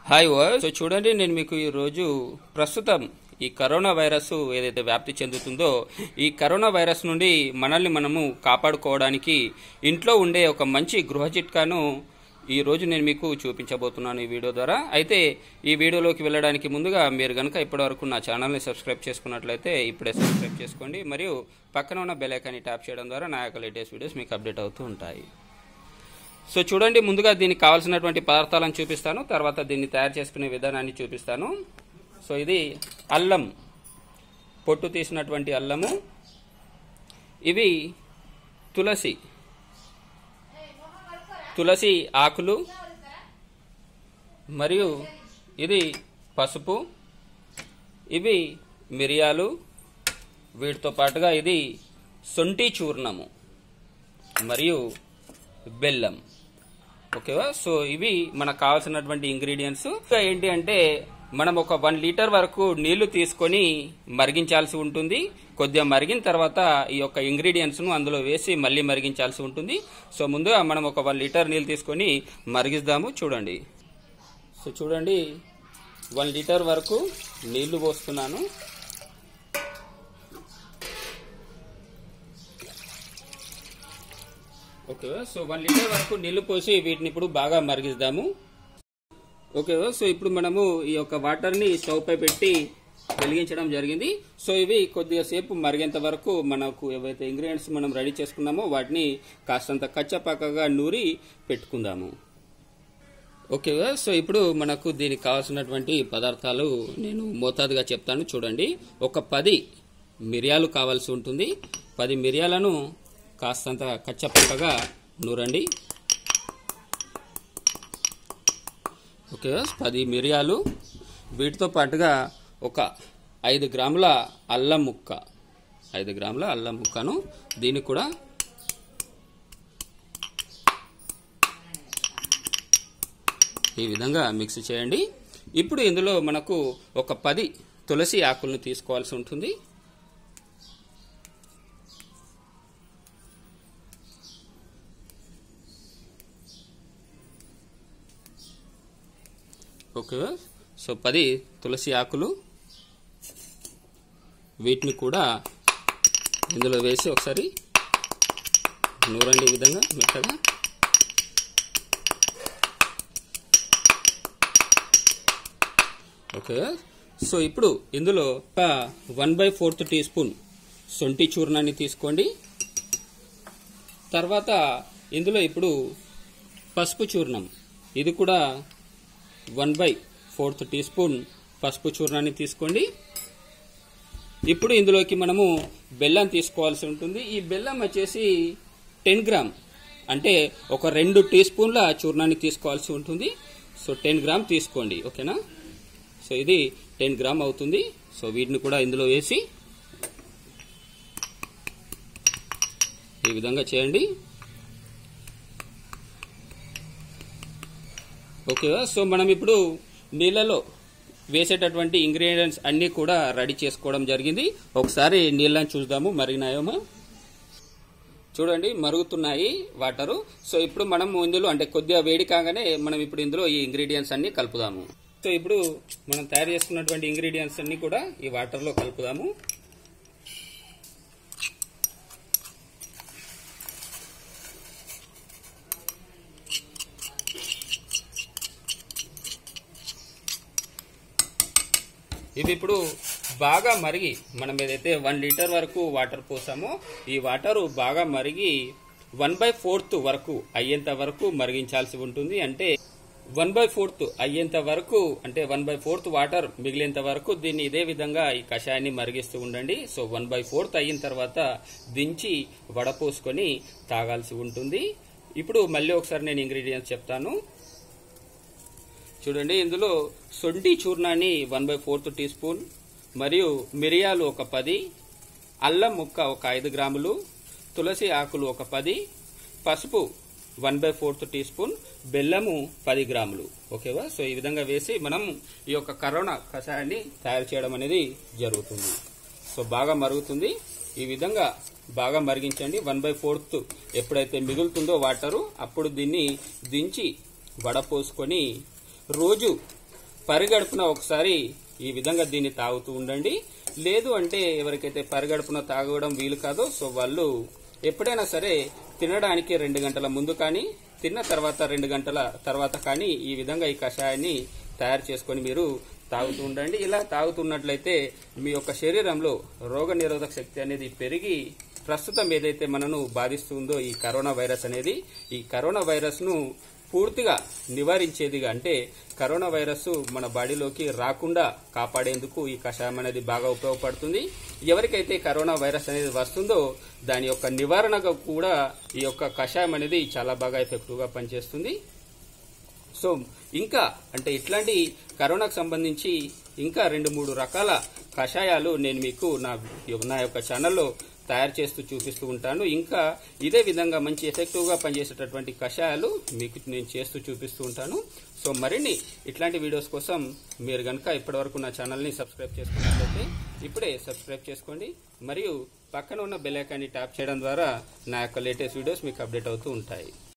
Hi word. So చూడండి, నేను మీకు ఈరోజు ప్రస్తుతం ఈ కరోనా వైరస్ ఏదైతే వ్యాప్తి చెందుతుందో ఈ కరోనా వైరస్ నుండి మనల్ని మనము కాపాడుకోవడానికి ఇంట్లో ఉండే ఒక మంచి గృహ చిట్కాను ఈరోజు నేను మీకు చూపించబోతున్నాను ఈ వీడియో ద్వారా. అయితే ఈ వీడియోలోకి వెళ్ళడానికి ముందుగా మీరు కనుక ఇప్పటివరకు నా ఛానల్ని సబ్స్క్రైబ్ చేసుకున్నట్లయితే ఇప్పుడే సబ్స్క్రైబ్ చేసుకోండి, మరియు పక్కన ఉన్న బెల్ ఐకాన్ని ట్యాప్ చేయడం ద్వారా నా యొక్క లేటెస్ట్ వీడియోస్ మీకు అప్డేట్ అవుతూ ఉంటాయి. సో చూడండి, ముందుగా దీనికి కావాల్సినటువంటి పదార్థాలను చూపిస్తాను, తర్వాత దీన్ని తయారు చేసుకునే విధానాన్ని చూపిస్తాను. సో ఇది అల్లం, పొట్టు తీసినటువంటి అల్లము. ఇవి తులసి ఆకులు, మరియు ఇది పసుపు, ఇవి మిరియాలు, వీటితో పాటుగా ఇది శొంఠి చూర్ణము మరియు బెల్లం. ఓకేవా? సో ఇవి మనకు కావాల్సినటువంటి ఇంగ్రీడియంట్స్. ఏంటి అంటే మనం ఒక 1 లీటర్ వరకు నీళ్లు తీసుకొని మరిగించాల్సి ఉంటుంది. కొద్దిగా మరిగిన తర్వాత ఈ యొక్క ఇంగ్రీడియంట్స్ ను అందులో వేసి మళ్ళీ మరిగించాల్సి ఉంటుంది. సో ముందుగా మనం ఒక 1 లీటర్ నీళ్ళు తీసుకొని మరిగిద్దాము. చూడండి, సో చూడండి 1 లీటర్ వరకు నీళ్లు పోస్తున్నాను. ఓకేవా? సో 1 లీటర్ వరకు నీళ్లు పోసి వీటిని ఇప్పుడు బాగా మరిగిద్దాము. ఓకేవా? సో ఇప్పుడు మనము ఈ యొక్క వాటర్ని స్టవ్ పై పెట్టి వెలిగించడం జరిగింది. సో ఇవి కొద్దిగా సేపు మరిగేంత వరకు మనకు ఏవైతే ఇంగ్రీడియంట్స్ మనం రెడీ చేసుకున్నామో వాటిని కాస్తంత కచ్చపక్కగా నూరి పెట్టుకుందాము. ఓకేవా? సో ఇప్పుడు మనకు దీనికి కావాల్సినటువంటి పదార్థాలు నేను మోతాదుగా చెప్తాను. చూడండి, ఒక 10 మిరియాలు కావాల్సి ఉంటుంది. 10 మిరియాలను కాస్తంత కచ్చపక్కగా నూరండి. ఓకే, 10 మిరియాలు. వీటితో పాటుగా ఒక 5 గ్రాముల అల్లం ముక్క, 5 గ్రాముల అల్లం ముక్కను దీన్ని కూడా ఈ విధంగా మిక్స్ చేయండి. ఇప్పుడు ఇందులో మనకు ఒక 10 తులసి ఆకులను తీసుకోవాల్సి ఉంటుంది. ఓకే, సో 10 తులసి ఆకులు, వీటిని కూడా ఇందులో వేసి ఒకసారి నూరండి ఈ విధంగా మెత్తగా. ఓకే, సో ఇప్పుడు ఇందులో ఒక 1/4 టీ స్పూన్ శొంఠి చూర్ణాన్ని తీసుకోండి. తర్వాత ఇందులో ఇప్పుడు పసుపు చూర్ణం, ఇది కూడా 1/4 టీ స్పూన్ పసుపు చూర్ణాన్ని తీసుకోండి. ఇప్పుడు ఇందులోకి మనము బెల్లం తీసుకోవాల్సి ఉంటుంది. ఈ బెల్లం వచ్చేసి 10 గ్రామ్, అంటే ఒక 2 టీ స్పూన్ల చూర్ణాన్ని తీసుకోవాల్సి ఉంటుంది. సో 10 గ్రామ్ తీసుకోండి. ఓకేనా? సో ఇది 10 గ్రామ్ అవుతుంది. సో వీటిని కూడా ఇందులో వేసి ఈ విధంగా చేయండి. ఓకేవా? సో మనం ఇప్పుడు నీళ్ళలో వేసేటటువంటి ఇంగ్రీడియంట్స్ అన్ని కూడా రెడీ చేసుకోవడం జరిగింది. ఒకసారి నీళ్ళని చూద్దాము మరిగినాయేమో. చూడండి, మరుగుతున్నాయి వాటరు. సో ఇప్పుడు మనం ఇందులో అంటే కొద్దిగా వేడి కాగానే మనం ఇప్పుడు ఇందులో ఈ ఇంగ్రీడియంట్స్ అన్ని కలుపుదాము. సో ఇప్పుడు మనం తయారు చేసుకున్నటువంటి ఇంగ్రీడియంట్స్ అన్ని కూడా ఈ వాటర్లో కలుపుదాము. ఇవి ఇప్పుడు బాగా మరిగి, మనం ఏదైతే 1 లీటర్ వరకు వాటర్ పోసామో ఈ వాటరు బాగా మరిగి 1/4 వరకు అయ్యేంత వరకు మరిగించాల్సి ఉంటుంది. అంటే 1/4 అయ్యేంత వరకు, అంటే 1/4 వాటర్ మిగిలేంత వరకు దీన్ని ఇదే విధంగా ఈ కషాయాన్ని మరిగిస్తూ ఉండండి. సో 1/4 అయిన తర్వాత దించి వడపోసుకొని తాగాల్సి ఉంటుంది. ఇప్పుడు మళ్ళీ ఒకసారి నేను ఇంగ్రీడియంట్స్ చెప్తాను. చూడండి, ఇందులో శొంఠి చూర్ణాన్ని 1/4 టీ స్పూన్, మరియు మిరియాలు ఒక 10, అల్లం ముక్క ఒక 5 గ్రాములు, తులసి ఆకులు ఒక 10, పసుపు 1/4 టీ స్పూన్, బెల్లము 10 గ్రాములు. ఓకేవా? సో ఈ విధంగా వేసి మనం ఈ యొక్క కరోనా కషాయాన్ని తయారు చేయడం అనేది జరుగుతుంది. సో బాగా మరుగుతుంది. ఈ విధంగా బాగా మరిగించండి. 1/4 ఎప్పుడైతే మిగులుతుందో వాటరు, అప్పుడు దీన్ని దించి వడపోసుకొని రోజు పరిగడుపున ఒకసారి ఈ విధంగా దీన్ని తాగుతూ ఉండండి. లేదు అంటే ఎవరికైతే పరిగడుపున తాగడం వీలు కాదో సో వాళ్ళు ఎప్పుడైనా సరే తినడానికి 2 గంటల ముందు కానీ తిన్న తర్వాత 2 గంటల తర్వాత కానీ ఈ విధంగా ఈ కషాయాన్ని తయారు చేసుకొని మీరు తాగుతూ ఉండండి. ఇలా తాగుతున్నట్లయితే మీ యొక్క శరీరంలో రోగ నిరోధక శక్తి అనేది పెరిగి ప్రస్తుతం ఏదైతే మనను బాధిస్తుందో ఈ కరోనా వైరస్ అనేది ఈ కరోనా వైరస్ ను పూర్తిగా నివారించేదిగా అంటే కరోనా వైరస్ మన బాడీలోకి రాకుండా కాపాడేందుకు ఈ కషాయం అనేది బాగా ఉపయోగపడుతుంది. ఎవరికైతే కరోనా వైరస్ అనేది వస్తుందో దాని యొక్క నివారణగా కూడా ఈ యొక్క కషాయం అనేది చాలా బాగా ఎఫెక్టివ్ గా పనిచేస్తుంది. సో ఇంకా అంటే ఇట్లాంటి కరోనాకు సంబంధించి ఇంకా 2-3 రకాల కషాయాలు నేను మీకు నా యొక్క ఛానల్లో తయారు చేస్తూ చూపిస్తూ ఉంటాను. ఇంకా ఇదే విధంగా మంచి ఎఫెక్టివ్ గా పనిచేసేటటువంటి కషాయాలు మీకు నేను చేస్తూ చూపిస్తూ ఉంటాను. సో మరిన్ని ఇట్లాంటి వీడియోస్ కోసం మీరు గనక ఇప్పటివరకు నా ఛానల్ని సబ్స్క్రైబ్ చేసుకున్నట్లయితే ఇప్పుడే సబ్స్క్రైబ్ చేసుకోండి. మరియు పక్కన ఉన్న బెల్ ఐకాన్ని ట్యాప్ చేయడం ద్వారా నా యొక్క లేటెస్ట్ వీడియోస్ మీకు అప్డేట్ అవుతూ ఉంటాయి.